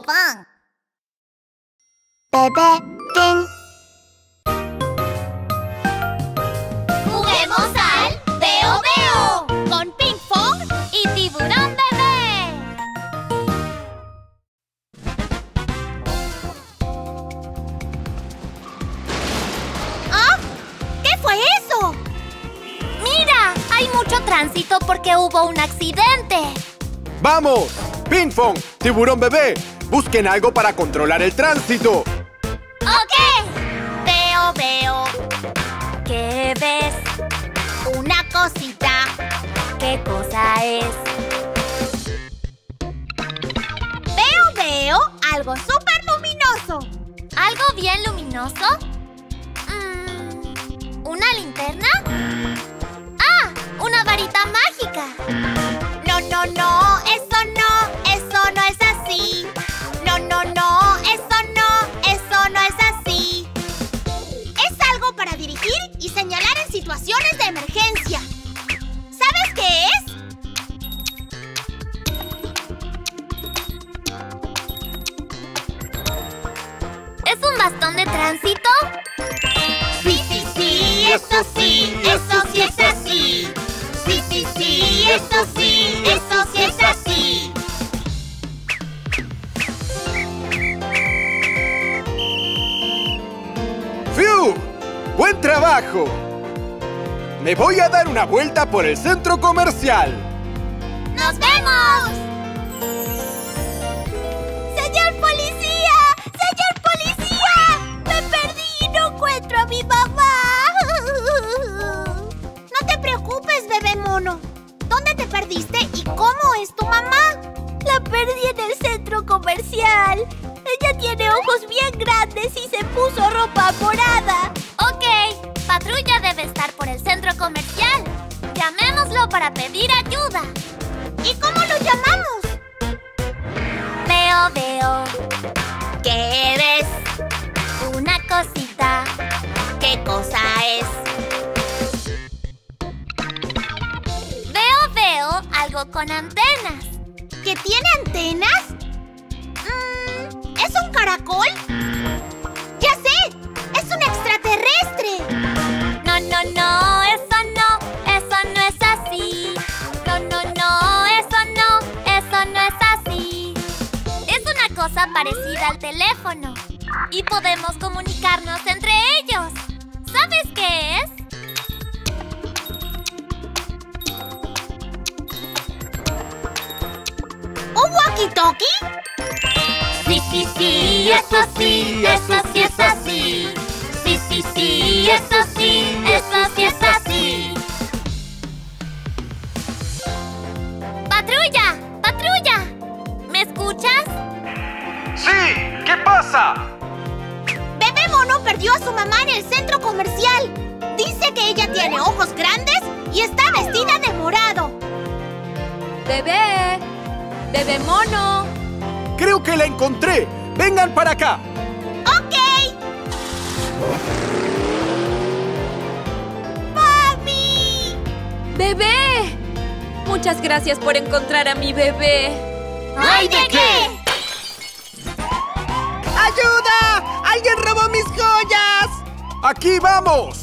Fan. Bebé Ping. ¡Juguemos al Veo Veo! Con Ping Pong y Tiburón Bebé. ¿Ah? ¿Qué fue eso? ¡Mira! Hay mucho tránsito porque hubo un accidente. ¡Vamos! Ping Pong, Tiburón Bebé, busquen algo para controlar el tránsito. ¡Ok! Veo. ¿Qué ves? Una cosita. ¿Qué cosa es? Veo algo súper luminoso. ¿Algo bien luminoso? ¿Una linterna? ¡Ah! ¡Una varita mágica! No, eso no es así. No, eso no es así. Es algo para dirigir y señalar en situaciones de emergencia. ¿Sabes qué es? ¿Es un bastón de tránsito? Sí, eso sí es así. Sí, eso sí es así. ¡Fiu! ¡Buen trabajo! Me voy a dar una vuelta por el centro comercial. ¡Nos vemos! ¡Señor policía! ¡Señor policía! ¡Me perdí y no encuentro a mi mamá! No te preocupes, bebé mono. ¿Dónde te perdiste y cómo es tu mamá? La perdí en el centro comercial. Ella tiene ojos bien grandes y se puso ropa morada. Ok, Patrulla debe estar por el centro comercial. Llamémoslo para pedir ayuda. ¿Y cómo lo llamamos? Veo. ¿Qué ves? Una cosita. ¿Qué cosa es? Veo algo con antenas. ¿Que tiene antenas? ¿Es un caracol? ¡Ya sé! ¡Es un extraterrestre! No, eso no es así. No, eso no es así. Es una cosa parecida al teléfono y podemos comunicarnos entre ellos. ¿Sabes qué es? ¿Un walkie-talkie? Sí, eso sí es así. Sí, eso sí es así. ¡Patrulla! ¿Me escuchas? ¡Sí! ¿Qué pasa? Bebé Mono perdió a su mamá en el centro comercial. Dice que ella tiene ojos grandes y está vestida de morado. ¡Bebé Mono! Creo que la encontré. ¡Vengan para acá! ¡Ok! ¡Mami! ¡Bebé! Muchas gracias por encontrar a mi bebé. ¡Ay, de qué! ¡Ayuda! ¡Alguien robó mis joyas! ¡Aquí vamos!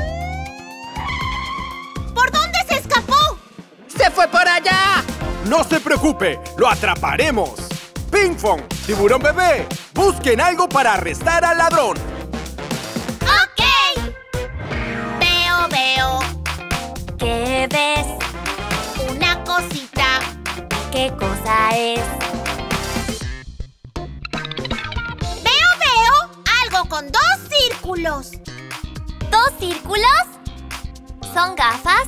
¿Por dónde se escapó? ¡Se fue por allá! ¡No se preocupe! ¡Lo atraparemos! Ping Pong, Tiburón Bebé, busquen algo para arrestar al ladrón. ¡Ok! Veo. ¿Qué ves? Una cosita. ¿Qué cosa es? Veo algo con dos círculos. ¿Dos círculos? ¿Son gafas?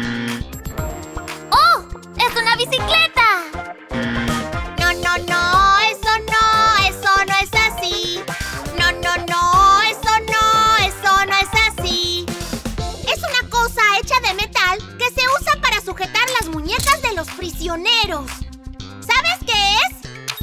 ¡Oh! ¡Es una bicicleta! No, eso no es así. No, eso no es así. Es una cosa hecha de metal que se usa para sujetar las muñecas de los prisioneros. ¿Sabes qué es?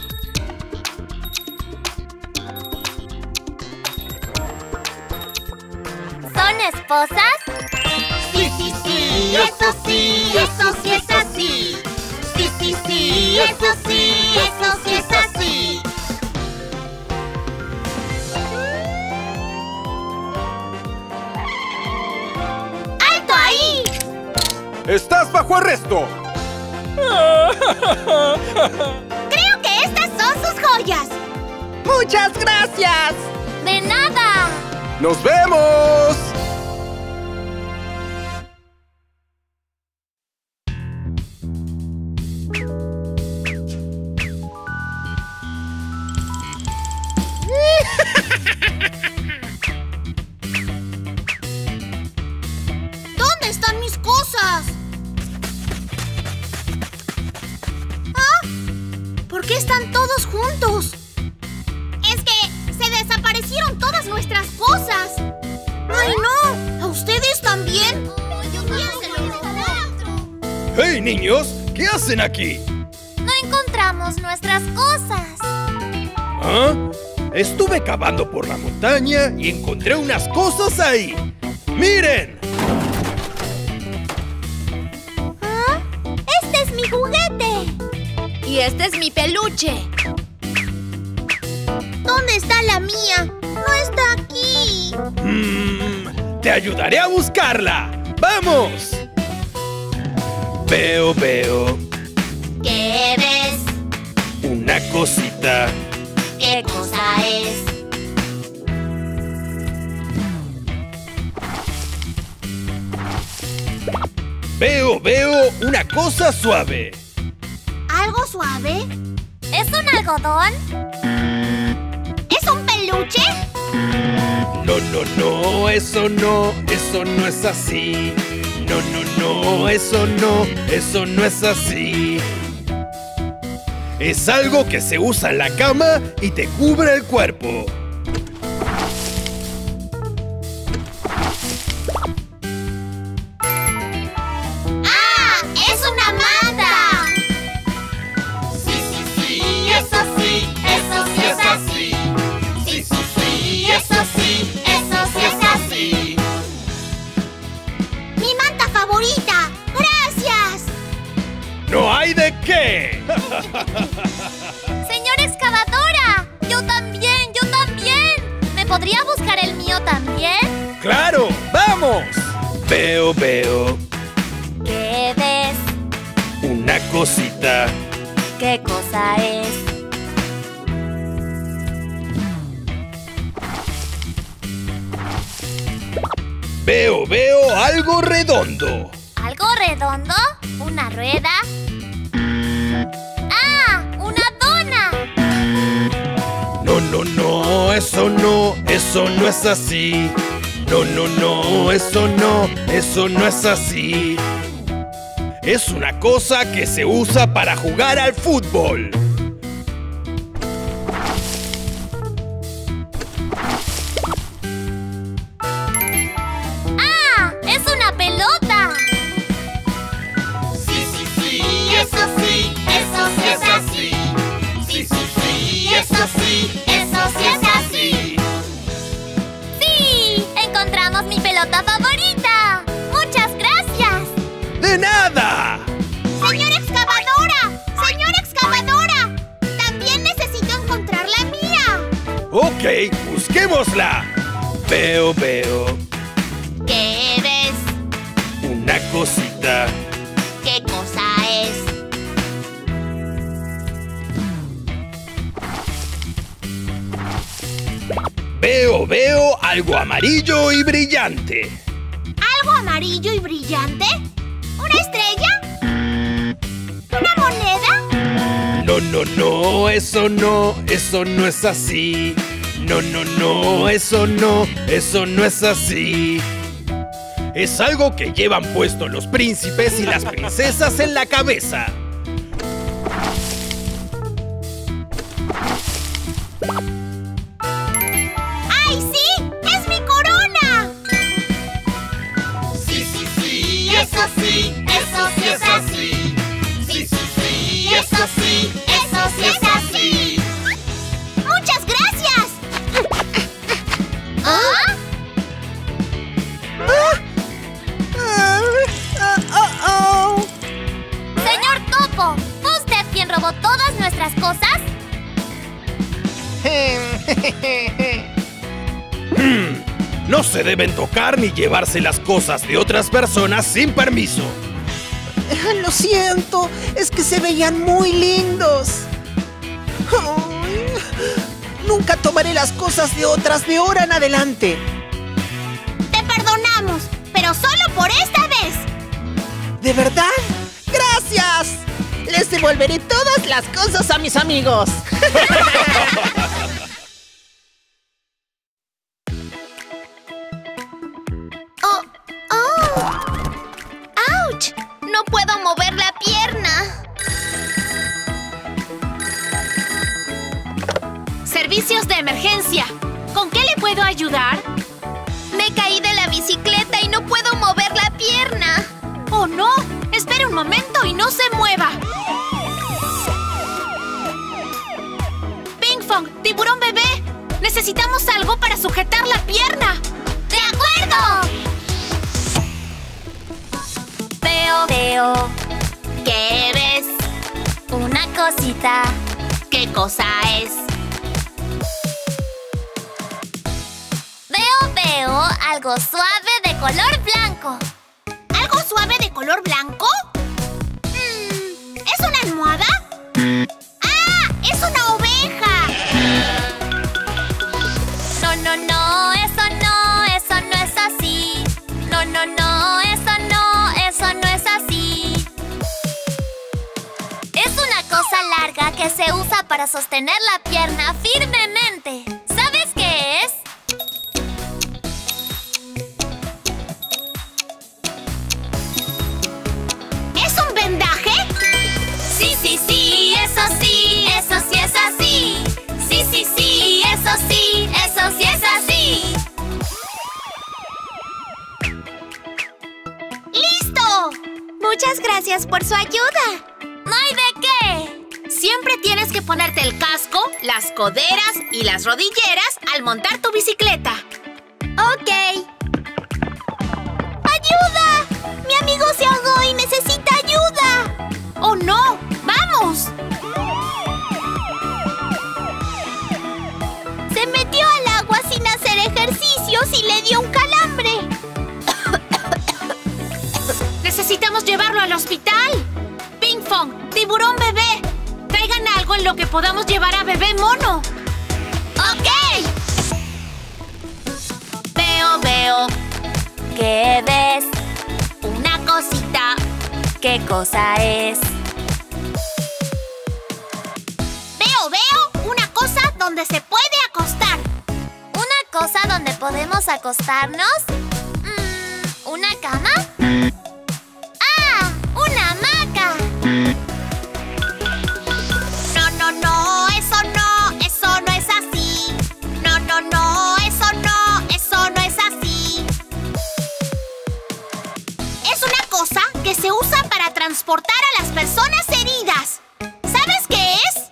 ¿Son esposas? Sí, eso sí es así. Sí, eso sí es así. bajo arresto. Creo que estas son sus joyas. ¡Muchas gracias! ¡De nada! ¡Nos vemos! ¿Dónde están mis cosas? ¿Ah? ¿Por qué están todos juntos? Es que se desaparecieron todas nuestras cosas. ¡Ay, no! ¿A ustedes también? ¡Hey, niños! ¿Qué hacen aquí? No encontramos nuestras cosas. ¿Ah? Estuve cavando por la montaña y encontré unas cosas ahí. ¡Miren! ¿Ah? ¡Este es mi juguete! Y este es mi peluche. ¿Dónde está la mía? No está aquí. Te ayudaré a buscarla. ¡Vamos! Veo ¿Qué ves? una cosita. ¿Qué cosa es? Veo una cosa suave. ¿Algo suave? ¿Es un algodón? ¿Es un peluche? No, eso no es así. No, eso no es así. Es algo que se usa en la cama y te cubre el cuerpo. ¡Ah! ¡Es una manta! Sí, eso sí es así. Sí, eso sí es así. ¡Mi manta favorita! ¡Gracias! ¡No hay de qué! ¡Señora excavadora! ¡Yo también! ¿Me podría buscar el mío también? ¡Claro! ¡Vamos! Veo ¿Qué ves? una cosita. ¿Qué cosa es? Veo algo redondo. ¿Algo redondo? ¿Una rueda? ¡Ah! ¡Una dona! No, eso no es así. No, eso no es así. Es una cosa que se usa para jugar al fútbol. ¡Ah! ¡Es una pelota! Sí, eso sí es así. Sí, eso sí es así. ¡Sí! ¡Encontramos mi pelota favorita! ¡Muchas gracias! ¡De nada! ¡Señora excavadora! ¡Señora excavadora! ¡También necesito encontrar la mía! Ok, busquémosla. Veo ¿Qué ves? una cosita. ¿Qué cosa es? Veo algo amarillo y brillante. ¿Algo amarillo y brillante? ¿Una estrella? ¿Una moneda? No, eso no es así. No, eso no es así. Es algo que llevan puesto los príncipes y las princesas en la cabeza. ¡Ay, sí! ¡Es mi corona! Sí, eso sí es así. Sí, eso sí es así. ¡Muchas gracias! ¿Ah? Señor Topo, ¿fue usted quien robó todas nuestras cosas? No se deben tocar ni llevarse las cosas de otras personas sin permiso. Lo siento, es que se veían muy lindos. Ay, nunca tomaré las cosas de otras de ahora en adelante. Te perdonamos, pero solo por esta vez. ¿De verdad? ¡Gracias! Les devolveré todas las cosas a mis amigos. ¡Auch! No puedo mover la pierna. Servicios de emergencia. ¿Con qué le puedo ayudar? Me caí de la bicicleta y no puedo mover la pierna. ¡Oh, no! Espere un momento y no se mueva. Pinkfong, tiburón bebé. Necesitamos algo para sujetar la pierna. ¡De acuerdo! Veo. ¿Qué ves? Una cosita. ¿Qué cosa es? Veo algo suave de color blanco. ¿Algo suave de color blanco? ¿Es una almohada? ¡Ah! ¡Es una oveja! No, eso no es así. No, eso no es así. Es una cosa larga que se usa para sostener la pierna firmemente. ¿Sabes qué es? ¿Es un vendaje? Sí, eso sí es así. Sí, eso sí es así. ¡Listo! Muchas gracias por su ayuda. No hay de qué. Siempre tienes que ponerte el casco, las coderas y las rodilleras al montar tu bicicleta. Ok. ¡Ayuda! ¡Mi amigo se ahogó y necesita ayuda! ¡Oh, no! ¡Vamos! Se metió al agua sin hacer ejercicios y le dio un calambre. ¡Necesitamos llevarlo al hospital! Pinkfong, tiburón bebé. Traigan algo en lo que podamos llevar a bebé mono. ¡Ok! Veo. ¿Qué ves? Una cosita. ¿Qué cosa es? Veo una cosa donde se puede acostar. ¿Una cosa donde podemos acostarnos? ¿Una cama? ¡Ah! ¡Una hamaca! No, eso no es así. No, eso no es así. Es una cosa que se usa para transportar a las personas heridas. ¿Sabes qué es?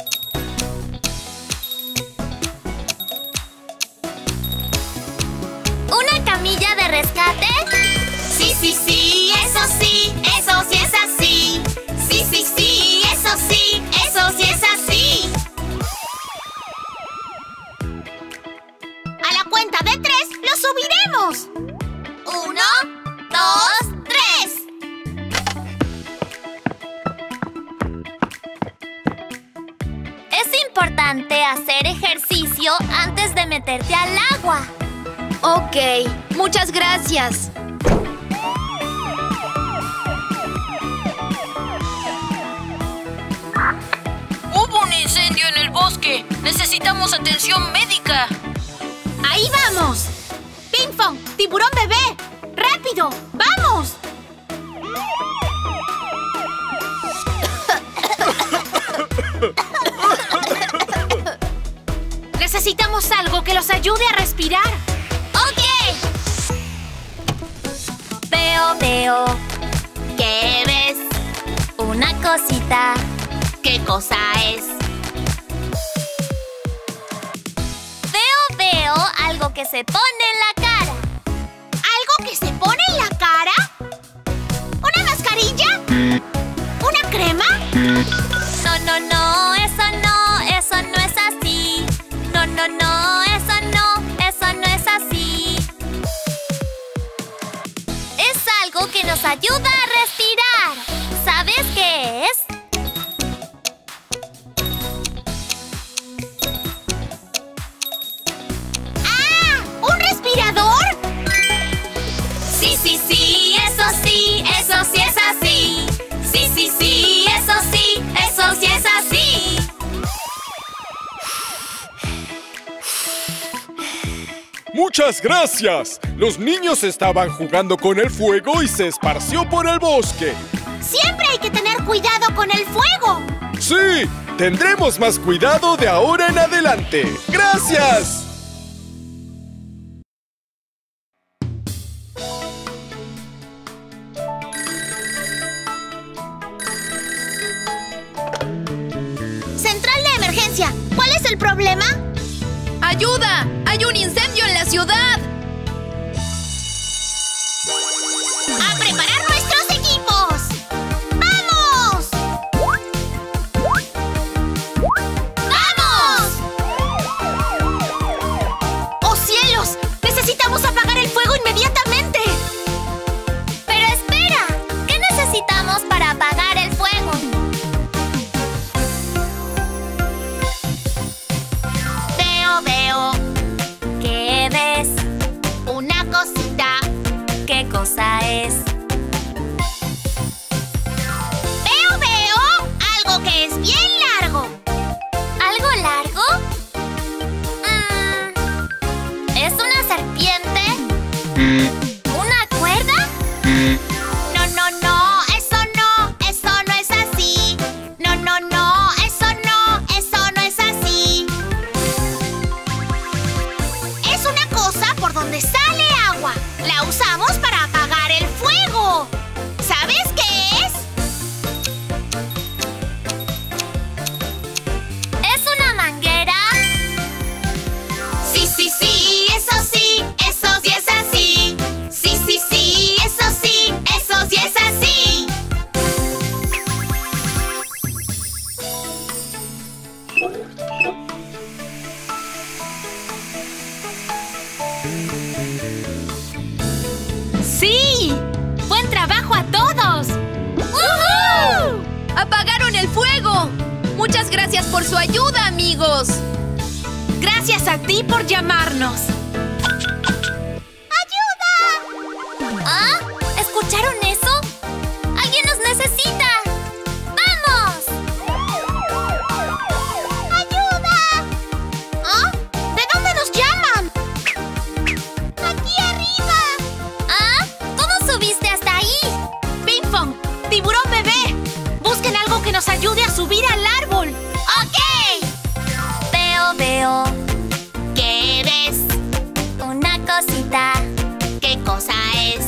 ¿Una camilla de rescate? Sí, eso sí es así. Sí, eso sí es así. A la cuenta de 3, ¡lo subiremos! 1, 2, 3. Es importante hacer ejercicio antes de meterte al agua. Ok, muchas gracias. ¡Hubo un incendio en el bosque! ¡Necesitamos atención médica! ¡Ahí vamos! Pinkfong, tiburón bebé. ¡Rápido! ¡Vamos! Necesitamos algo que los ayude a respirar. ¡Ok! Veo. ¿Qué ves? Una cosita. ¿Qué cosa es? Veo algo que se pone en la cara. ¿Algo que se pone en la cara? ¿Una mascarilla? ¿Una crema? No, eso no es así. No, eso no es así. Es algo que nos ayuda a respirar. ¡Muchas gracias! Los niños estaban jugando con el fuego y se esparció por el bosque. Siempre hay que tener cuidado con el fuego. ¡Sí! Tendremos más cuidado de ahora en adelante. ¡Gracias! Central de emergencia. ¿Cuál es el problema? ¡Ayuda! ¡Hay un incendio en la ciudad! ¡A preparar nuestros equipos! ¡Vamos! ¡Vamos! ¡Oh, cielos! ¡Necesitamos apagar el fuego inmediatamente! Pero espera, ¿qué necesitamos para apagar el fuego? Veo. ¿Qué ves? Una cosita. ¿Qué cosa es? Veo algo que es bien largo. ¿Algo largo? ¿Es una serpiente? ¿Una cuerda? No, eso no es así. No, eso no es así. Es una cosa por donde sale agua. La usamos para apagar el fuego. ¿Sabes qué es? ¿Es una manguera? Sí, eso sí es así. Sí, eso sí es así. ¡Sí! ¡Buen trabajo a todos! ¡Woohoo! ¡Apagaron el fuego! ¡Muchas gracias por su ayuda, amigos! Gracias a ti por llamarnos. ¡Ayuda! ¿Ah? ¿Escucharon eso? ¡Alguien nos necesita! ¡Vamos! ¡Ayuda! ¿Ah? ¿De dónde nos llaman? ¡Aquí arriba! ¿Ah? ¿Cómo subiste hasta ahí? Ping Pong, tiburón bebé. Busquen algo que nos ayude a subir al árbol. ¡Ok! Veo. ¿Qué ves? Una cosita. ¿Qué cosa es?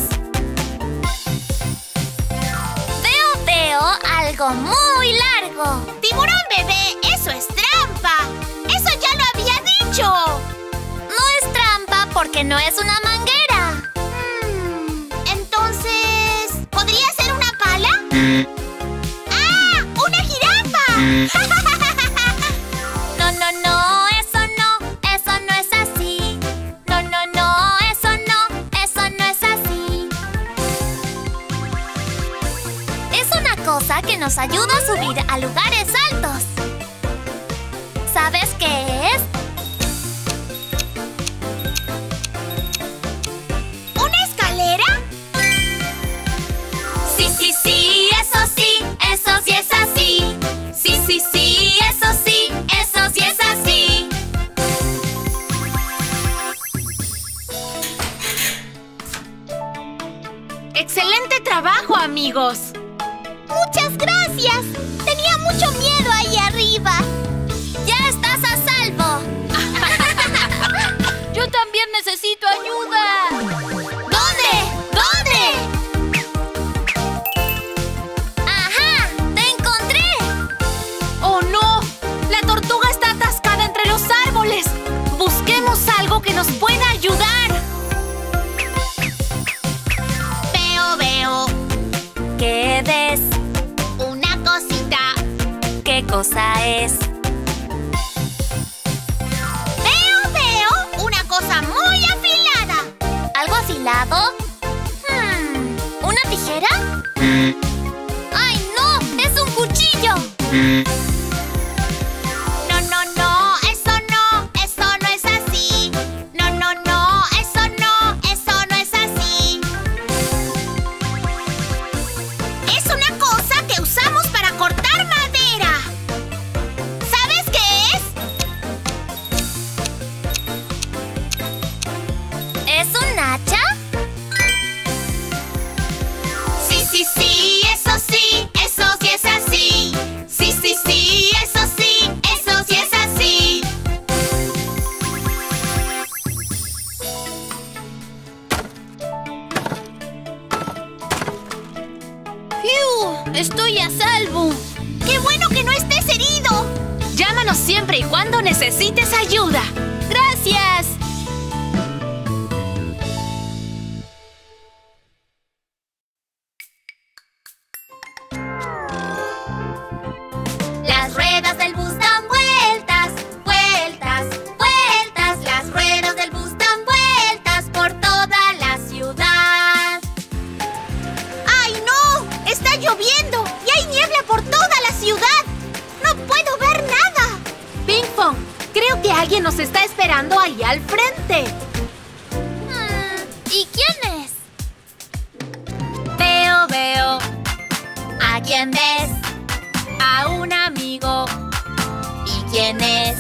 Veo algo muy largo. ¡Tiburón bebé! ¡Eso es trampa! ¡Eso ya lo había dicho! No es trampa porque no es una manguera. Entonces, ¿podría ser una pala? ¡Ah! ¡Una jirafa! No, eso no es así. No, eso no es así. Es una cosa que nos ayuda a subir a lugares altos. ¿Sabes qué es? ¿Una escalera? Sí, eso sí es así. Sí, eso sí es así. ¡Excelente trabajo, amigos! ¡Muchas gracias! Tenía mucho miedo ahí arriba. ¡Ya estás a salvo! ¡Yo también necesito ayuda! ¿Dónde? ¡Ajá! ¡Te encontré! ¡Oh, no! ¡La tortuga está atascada entre los árboles! ¡Busquemos algo que nos pueda ayudar! Veo. ¿Qué ves? Una cosita. ¿Qué cosa es? Veo una cosa muy afilada. ¿Algo afilado? ¿Una tijera? ¡Ay, no! ¡Es un cuchillo! No, eso no es así. No, eso no es así. Es una cosa que usamos para cortar madera. necesites ayuda. ¡Gracias! Las ruedas del bus dan vueltas, vueltas, vueltas. Las ruedas del bus dan vueltas por toda la ciudad. ¡Ay, no! ¡Está lloviendo! ¡Y hay niebla por toda la ciudad! ¡No puedo ver nada! Pinkfong, creo que alguien nos está esperando ahí al frente. ¿Y quién es? Veo. ¿A quién ves? A un amigo. ¿Y quién es?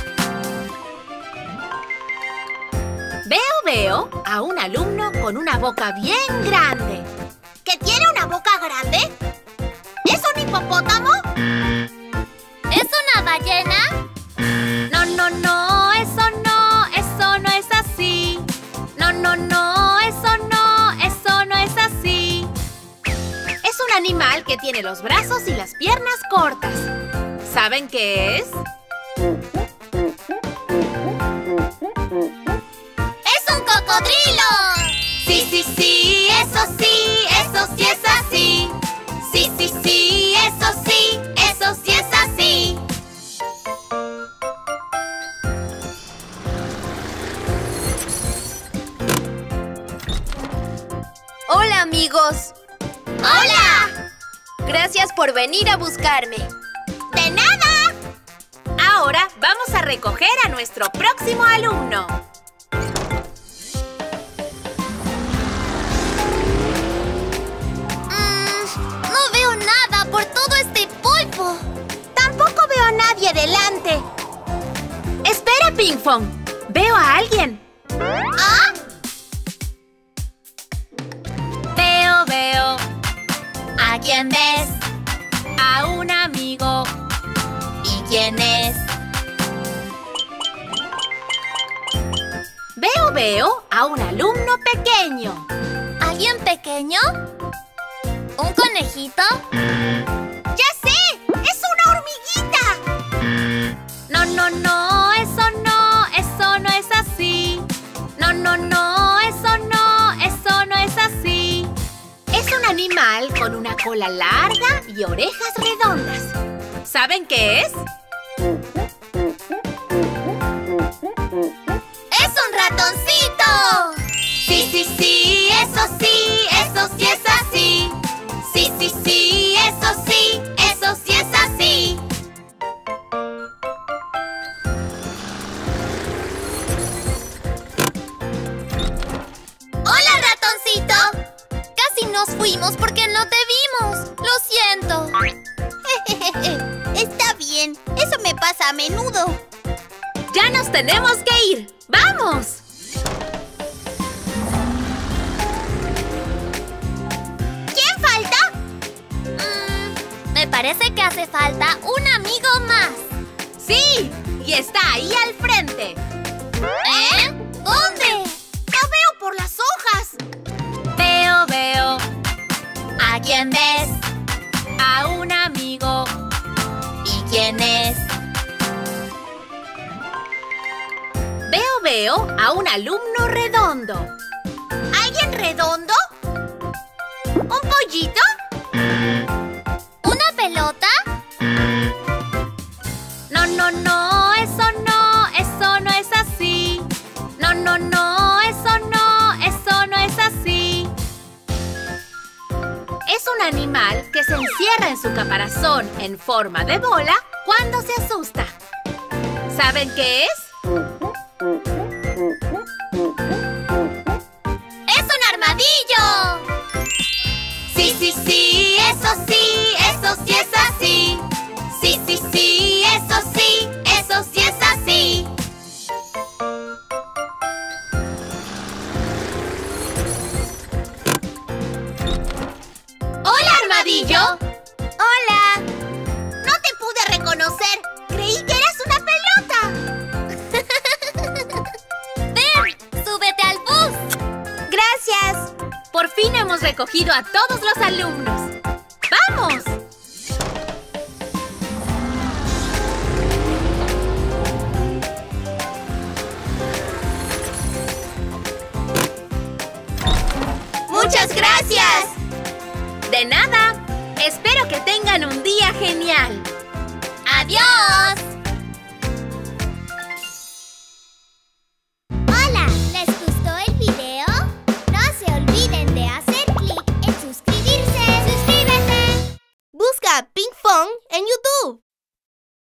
Veo a un alumno con una boca bien grande. ¿Que tiene una boca grande? ¿Es un hipopótamo? ¿Es una ballena? No, eso no es así. No, eso no es así. Es un animal que tiene los brazos y las piernas cortas. ¿Saben qué es? ¡Es un cocodrilo! Sí, eso sí es así. Sí, eso sí es así. Hola, amigos. ¡Hola! Gracias por venir a buscarme. ¡De nada! Ahora vamos a recoger a nuestro próximo alumno. No veo nada por todo este polvo. Tampoco veo a nadie delante. Espera, Pinkfong. Veo a alguien. ¿Ah? Veo ¿A quién ves? a un amigo. ¿Y quién es? Veo a un alumno pequeño. ¿Alguien pequeño? ¿Un conejito? ¡Ya sé! ¡Es una hormiguita! No, eso no es así. No, eso no es así. Es un animal con una cola larga y orejas redondas. ¿Saben qué es? ¡Es un ratoncito! Sí, eso sí es así. Sí, eso sí es así. ¡Hola, ratoncito! Casi nos fuimos porque no te vimos. Lo siento. Está bien, eso me pasa a menudo. ¡Ya nos tenemos que ir! ¡Vamos! ¿Quién falta? Me parece que hace falta un amigo más. ¡Sí! Y está ahí al frente. ¿Eh? ¿Dónde? ¡No veo por las hojas! Veo ¿A quién ves? a un amigo. ¿Y quién es? Veo a un alumno redondo. ¿Alguien redondo? ¿Un pollito? ¿Una pelota? No, eso no es así. No, eso no es así. Es un animal que se encierra en su caparazón en forma de bola cuando se asusta. ¿Saben qué es? ¡Es un armadillo! Sí, eso sí es así. Sí, eso sí es así. ¡Hola, armadillo! ¡Hola! No te pude reconocer. Creí que eras una pelota. ¡Ven! ¡Súbete al bus! ¡Gracias! Por fin hemos recogido a todos los alumnos. ¡Vamos! ¡Muchas gracias! De nada. Espero que tengan un día genial. ¡Adiós!